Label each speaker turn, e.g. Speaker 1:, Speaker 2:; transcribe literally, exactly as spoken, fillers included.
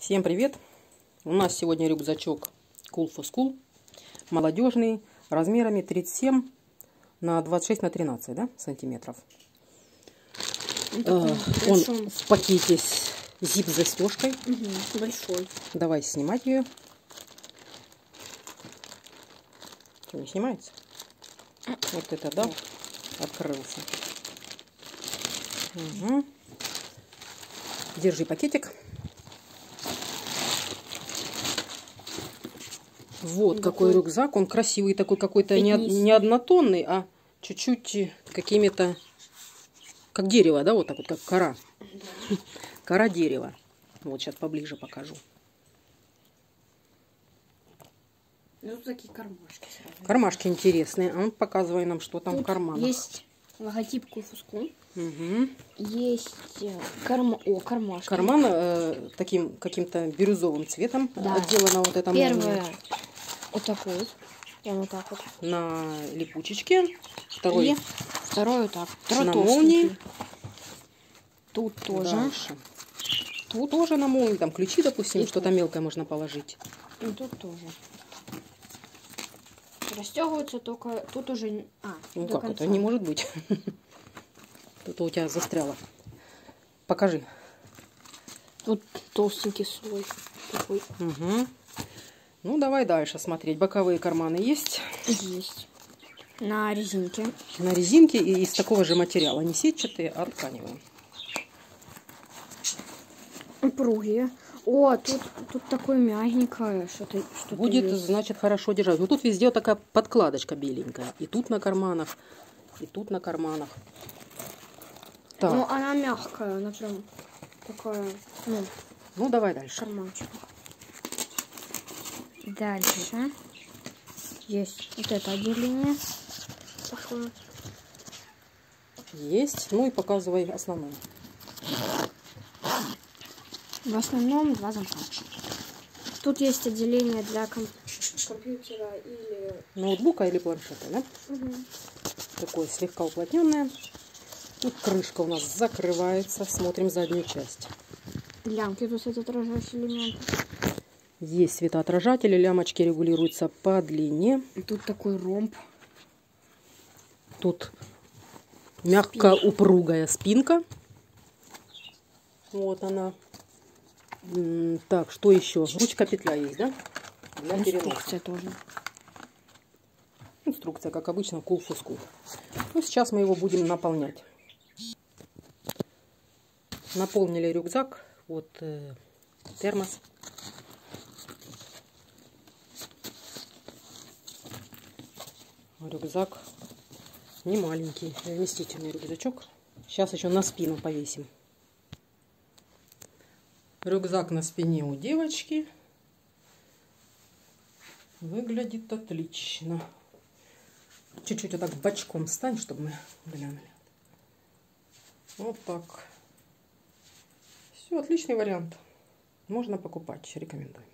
Speaker 1: Всем привет! У нас сегодня рюкзачок Cool for School, молодежный, размерами тридцать семь на двадцать шесть на тринадцать, да, сантиметров. Он, он в пакете с зип-застежкой.
Speaker 2: Угу, большой.
Speaker 1: Давай снимать ее. Что, не снимается? Вот это, да, открылся. Угу. Держи пакетик. Вот такой, какой рюкзак. Он красивый, такой какой-то не, не однотонный, а чуть-чуть какими-то, как дерево, да, вот так вот, как кора. Да. Кора дерева. Вот сейчас поближе покажу.
Speaker 2: Ну, тут такие кармашки сразу.
Speaker 1: Кармашки интересные. А он показывает нам, что там
Speaker 2: тут
Speaker 1: в карманах.
Speaker 2: Есть логотип Cool for School.
Speaker 1: Угу.
Speaker 2: Есть карма... О, кармашки.
Speaker 1: Карман э, таким каким-то бирюзовым цветом, да, отделана вот эта молния.
Speaker 2: Первое вот такой вот. Прямо вот так вот.
Speaker 1: На липучечке. Второй.
Speaker 2: И второй вот так. Второй
Speaker 1: на
Speaker 2: толстенький.
Speaker 1: молнии.
Speaker 2: Тут тоже.
Speaker 1: Дальше. Тут тоже на молнии. Там ключи, допустим, что-то мелкое можно положить.
Speaker 2: И тут тоже. Расстегивается только тут уже. А,
Speaker 1: ну как конца. Это не может быть. Тут у тебя застряло. Покажи.
Speaker 2: Тут толстенький слой такой.
Speaker 1: Угу. Ну давай дальше смотреть. Боковые карманы есть?
Speaker 2: Есть. На резинке.
Speaker 1: На резинке и из такого же материала. Не сетчатые, а тканевые.
Speaker 2: Упругие. О, тут, тут такое мягенькое. Что-то, что-то
Speaker 1: будет,
Speaker 2: есть.
Speaker 1: Значит, хорошо держать. Вот тут везде вот такая подкладочка беленькая. И тут на карманах, и тут на карманах. Так.
Speaker 2: Ну, она мягкая, она прям такая, ну,
Speaker 1: ну давай дальше.
Speaker 2: Карманчик. Дальше есть вот это отделение. Такое.
Speaker 1: Есть. Ну и показывай основное.
Speaker 2: В основном два замка. Тут есть отделение для комп... компьютера или...
Speaker 1: ноутбука или планшета, да?
Speaker 2: Угу.
Speaker 1: Такое слегка уплотненное. Тут крышка у нас закрывается. Смотрим заднюю часть.
Speaker 2: Лямки, тут светоотражающий элемент.
Speaker 1: Есть светоотражатели, лямочки регулируются по длине.
Speaker 2: Тут такой ромб.
Speaker 1: Тут мягко спинка. Упругая спинка. Вот она. Так, что еще? Ручка-петля есть, да? Для
Speaker 2: инструкция тоже.
Speaker 1: Инструкция, как обычно, Cool for School. Ну, сейчас мы его будем наполнять. Наполнили рюкзак. Вот э, термос. Рюкзак не маленький, вместительный рюкзачок. Сейчас еще на спину повесим. Рюкзак на спине у девочки. Выглядит отлично. Чуть-чуть вот так бочком стань, чтобы мы глянули. Вот так. Все, отличный вариант. Можно покупать, рекомендую.